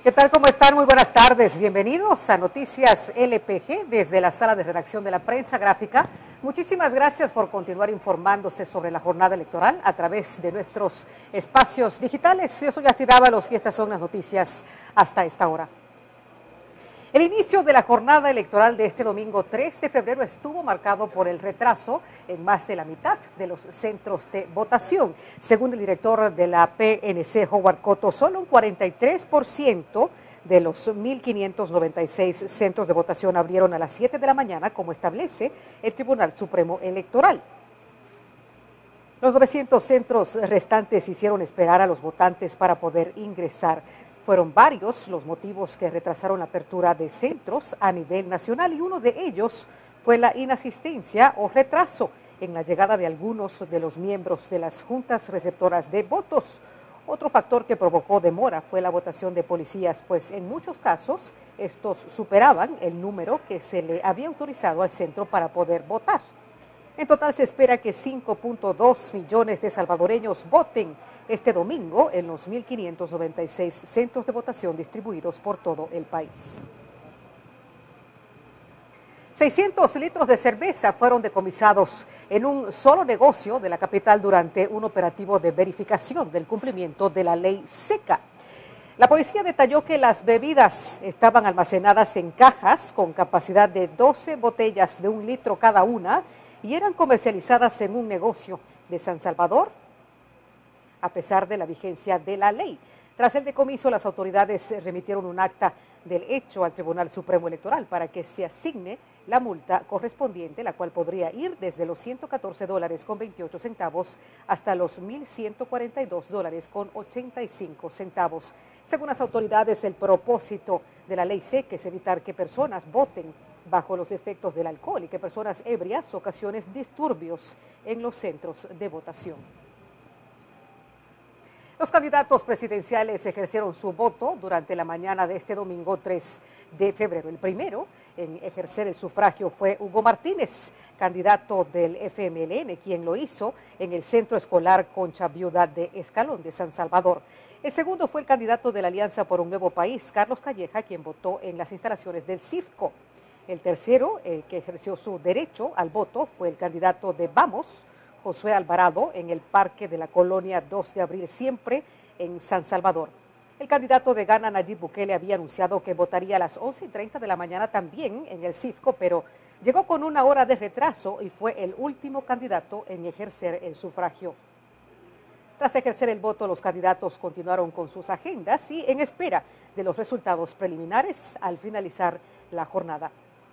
¿Qué tal? ¿Cómo están? Muy buenas tardes. Bienvenidos a Noticias LPG desde la sala de redacción de la prensa gráfica. Muchísimas gracias por continuar informándose sobre la jornada electoral a través de nuestros espacios digitales. Yo soy Astrid Ábalos y estas son las noticias hasta esta hora. El inicio de la jornada electoral de este domingo 3 de febrero estuvo marcado por el retraso en más de la mitad de los centros de votación. Según el director de la PNC, Howard Cotto, solo un 43% de los 1.596 centros de votación abrieron a las 7 de la mañana, como establece el Tribunal Supremo Electoral. Los 900 centros restantes hicieron esperar a los votantes para poder ingresar. Fueron varios los motivos que retrasaron la apertura de centros a nivel nacional y uno de ellos fue la inasistencia o retraso en la llegada de algunos de los miembros de las juntas receptoras de votos. Otro factor que provocó demora fue la votación de policías, pues en muchos casos estos superaban el número que se le había autorizado al centro para poder votar. En total se espera que 5.2 millones de salvadoreños voten este domingo en los 1.596 centros de votación distribuidos por todo el país. 600 litros de cerveza fueron decomisados en un solo negocio de la capital durante un operativo de verificación del cumplimiento de la ley seca. La policía detalló que las bebidas estaban almacenadas en cajas con capacidad de 12 botellas de 1 litro cada una y eran comercializadas en un negocio de San Salvador, a pesar de la vigencia de la ley. Tras el decomiso, las autoridades remitieron un acta del hecho al Tribunal Supremo Electoral para que se asigne la multa correspondiente, la cual podría ir desde los $114.28 hasta los $1.142.85. Según las autoridades, el propósito de la ley seca es evitar que personas voten bajo los efectos del alcohol y que personas ebrias ocasionen disturbios en los centros de votación. Los candidatos presidenciales ejercieron su voto durante la mañana de este domingo 3 de febrero. El primero en ejercer el sufragio fue Hugo Martínez, candidato del FMLN, quien lo hizo en el Centro Escolar Concha Viuda de Escalón de San Salvador. El segundo fue el candidato de la Alianza por un Nuevo País, Carlos Calleja, quien votó en las instalaciones del CIFCO. El tercero, que ejerció su derecho al voto, fue el candidato de Vamos, Josué Alvarado, en el Parque de la Colonia 2 de Abril, siempre en San Salvador. El candidato de Gana, Nayib Bukele, había anunciado que votaría a las 11:30 de la mañana también en el CIFCO, pero llegó con una hora de retraso y fue el último candidato en ejercer el sufragio. Tras ejercer el voto, los candidatos continuaron con sus agendas y en espera de los resultados preliminares al finalizar la jornada.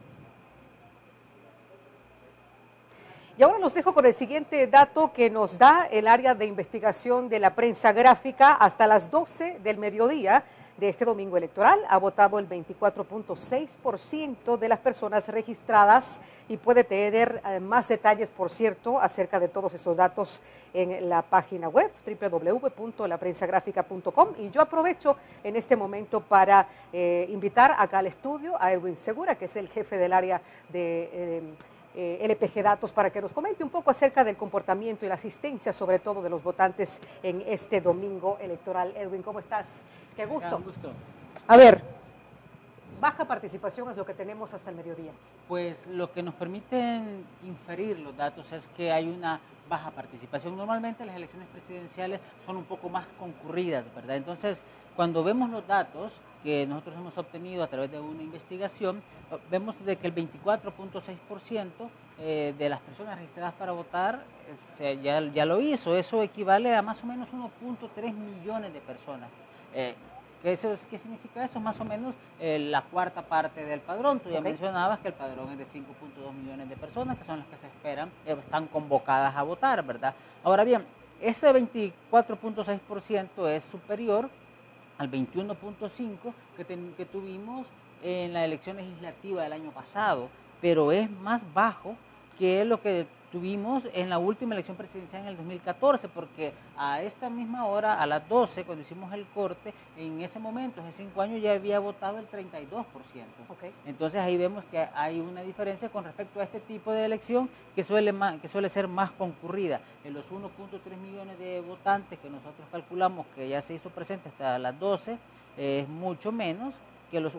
Y ahora los dejo con el siguiente dato que nos da el área de investigación de la prensa gráfica. Hasta las 12 del mediodía de este domingo electoral ha votado el 24.6% de las personas registradas y puede tener más detalles, por cierto, acerca de todos estos datos en la página web www.laprensagrafica.com. Y yo aprovecho en este momento para invitar acá al estudio a Edwin Segura, que es el jefe del área de LPG Datos, para que nos comente un poco acerca del comportamiento y la asistencia, sobre todo de los votantes en este domingo electoral. Edwin, ¿cómo estás? Qué gusto. Un gusto. A ver, baja participación es lo que tenemos hasta el mediodía. Pues lo que nos permiten inferir los datos es que hay una baja participación. Normalmente las elecciones presidenciales son un poco más concurridas, ¿verdad? Entonces, cuando vemos los datos que nosotros hemos obtenido a través de una investigación, vemos de que el 24.6% de las personas registradas para votar ya lo hizo. Eso equivale a más o menos 1.3 millones de personas. ¿Qué significa eso? Más o menos la cuarta parte del padrón. Tú ya mencionabas que el padrón es de 5.2 millones de personas, que son las que se esperan, están convocadas a votar, ¿verdad? Ahora bien, ese 24.6% es superior al 21.5% que tuvimos en la elección legislativa del año pasado, pero es más bajo que lo que tuvimos en la última elección presidencial en el 2014, porque a esta misma hora, a las 12, cuando hicimos el corte, en ese momento, hace 5 años, ya había votado el 32%. Okay. Entonces ahí vemos que hay una diferencia con respecto a este tipo de elección que suele ser más concurrida. En los 1.3 millones de votantes que nosotros calculamos que ya se hizo presente hasta las 12, es mucho menos que los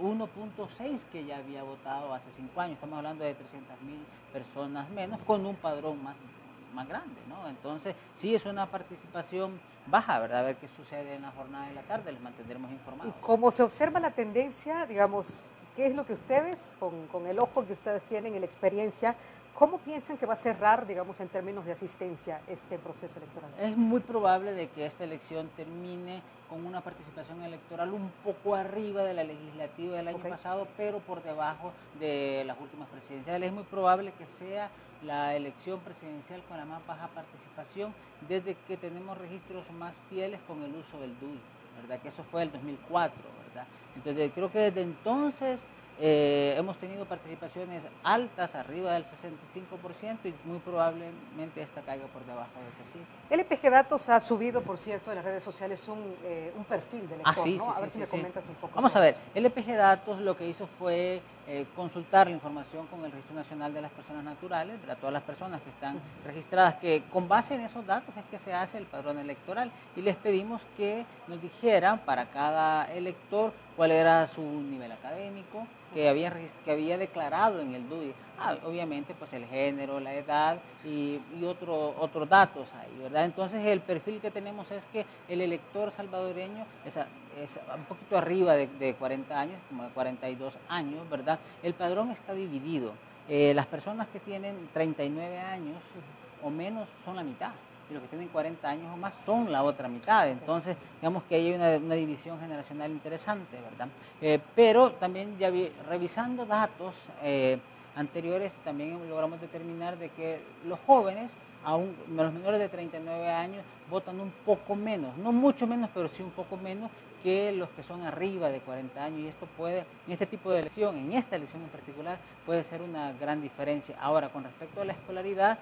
1.6 que ya había votado hace 5 años. Estamos hablando de 300.000 personas menos, con un padrón más grande, ¿no? Entonces, sí es una participación baja, ¿verdad? A ver qué sucede en la jornada de la tarde, les mantendremos informados. Y como se observa la tendencia, digamos, ¿qué es lo que ustedes, con el ojo que ustedes tienen y la experiencia, cómo piensan que va a cerrar, digamos, en términos de asistencia este proceso electoral? Es muy probable de que esta elección termine con una participación electoral un poco arriba de la legislativa del año pasado, pero por debajo de las últimas presidenciales. Es muy probable que sea la elección presidencial con la más baja participación desde que tenemos registros más fieles con el uso del DUI, ¿verdad? Que eso fue el 2004, ¿verdad? Entonces creo que desde entonces hemos tenido participaciones altas, arriba del 65%, y muy probablemente esta caiga por debajo de esa cifra. LPG Datos ha subido, por cierto, en las redes sociales un perfil del lector, sí, ¿no? Sí, a ver si me comentas un poco. Vamos a ver, LPG Datos lo que hizo fue consultar la información con el Registro Nacional de las Personas Naturales, para todas las personas que están registradas, que con base en esos datos es que se hace el padrón electoral, y les pedimos que nos dijeran para cada elector cuál era su nivel académico, que había declarado en el DUI. Obviamente, pues el género, la edad y otros datos ahí, ¿verdad? Entonces, el perfil que tenemos es que el elector salvadoreño es un poquito arriba de 40 años, como de 42 años, ¿verdad? El padrón está dividido. Las personas que tienen 39 años o menos son la mitad, y los que tienen 40 años o más son la otra mitad. Entonces, digamos que hay una división generacional interesante, ¿verdad? Pero también ya revisando datos anteriores, también logramos determinar de que los jóvenes, aún los menores de 39 años, votan un poco menos, no mucho menos, pero sí un poco menos que los que son arriba de 40 años, y esto puede, en este tipo de elección, en esta elección en particular, puede ser una gran diferencia. Ahora, con respecto a la escolaridad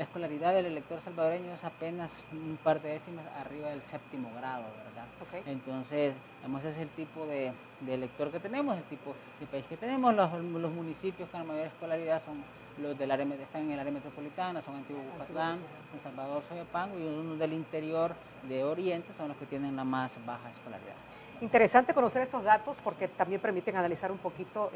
del elector salvadoreño es apenas un par de décimas arriba del 7º grado, ¿verdad? Entonces, ese es el tipo de elector que tenemos, el tipo de país que tenemos. Los municipios con la mayor escolaridad son los están en el área metropolitana, son Antiguo Bucatlán, San Salvador, Soyapango, y unos del interior de Oriente son los que tienen la más baja escolaridad. Interesante conocer estos datos porque también permiten analizar un poquito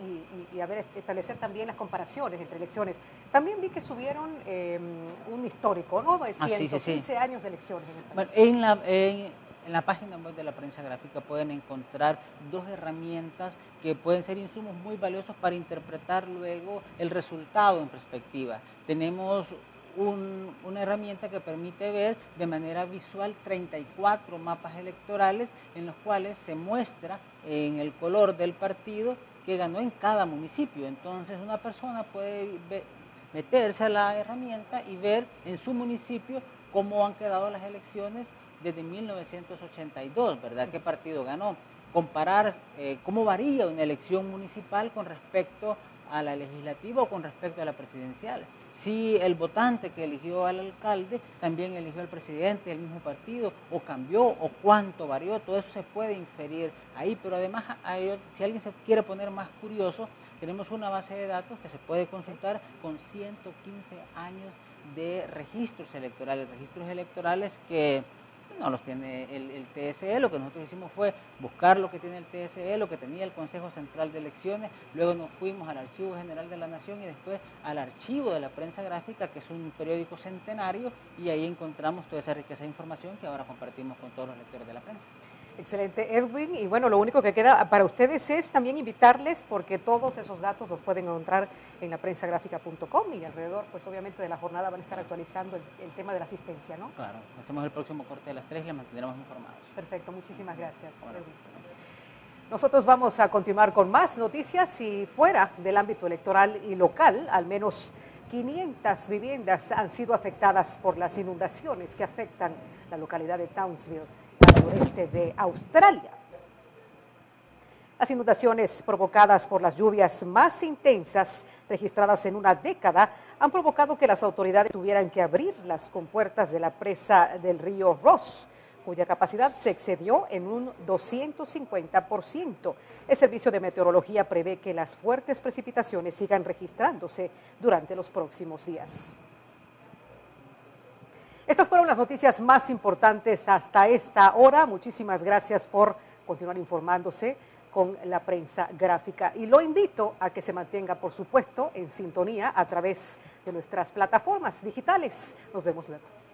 y establecer también las comparaciones entre elecciones. También vi que subieron un histórico, ¿no? De 115 años de elecciones en el país. Bueno, en la página web de la prensa gráfica pueden encontrar 2 herramientas que pueden ser insumos muy valiosos para interpretar luego el resultado en perspectiva. Tenemos una herramienta que permite ver de manera visual 34 mapas electorales en los cuales se muestra en el color del partido que ganó en cada municipio. Entonces una persona puede meterse a la herramienta y ver en su municipio cómo han quedado las elecciones desde 1982, ¿verdad? ¿Qué partido ganó? Comparar cómo varía una elección municipal con respecto a la legislativa o con respecto a la presidencial. Si el votante que eligió al alcalde también eligió al presidente del mismo partido, o cambió, o cuánto varió, todo eso se puede inferir ahí. Pero además, si alguien se quiere poner más curioso, tenemos una base de datos que se puede consultar con 115 años de registros electorales que no los tiene el TSE. Lo que nosotros hicimos fue buscar lo que tiene el TSE, lo que tenía el Consejo Central de Elecciones, luego nos fuimos al Archivo General de la Nación y después al Archivo de la Prensa Gráfica, que es un periódico centenario, y ahí encontramos toda esa riqueza de información que ahora compartimos con todos los lectores de la prensa. Excelente, Edwin. Y bueno, lo único que queda para ustedes es también invitarles, porque todos esos datos los pueden encontrar en laprensagráfica.com, y alrededor, pues obviamente, de la jornada van a estar actualizando el tema de la asistencia, ¿no? Claro, hacemos el próximo corte a las 3 y les mantendremos informados. Perfecto, muchísimas gracias, Edwin. Nosotros vamos a continuar con más noticias, y fuera del ámbito electoral y local, al menos 500 viviendas han sido afectadas por las inundaciones que afectan la localidad de Townsville, al noreste de Australia. Las inundaciones provocadas por las lluvias más intensas registradas en una década han provocado que las autoridades tuvieran que abrir las compuertas de la presa del río Ross, cuya capacidad se excedió en un 250%. El Servicio de Meteorología prevé que las fuertes precipitaciones sigan registrándose durante los próximos días. Estas fueron las noticias más importantes hasta esta hora. Muchísimas gracias por continuar informándose con la prensa gráfica y lo invito a que se mantenga, por supuesto, en sintonía a través de nuestras plataformas digitales. Nos vemos luego.